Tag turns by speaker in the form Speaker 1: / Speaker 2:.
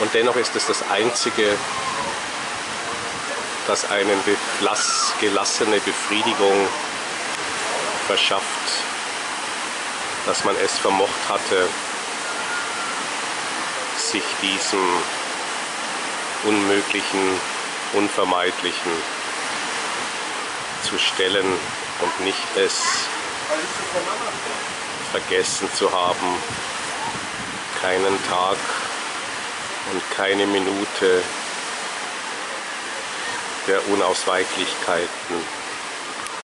Speaker 1: Und dennoch ist es das Einzige, das einen gelassene Befriedigung verschafft, dass man es vermocht hatte, sich diesem Unmöglichen, Unvermeidlichen zu stellen und nicht es vergessen zu haben, keinen Tag und keine Minute der Unausweichlichkeiten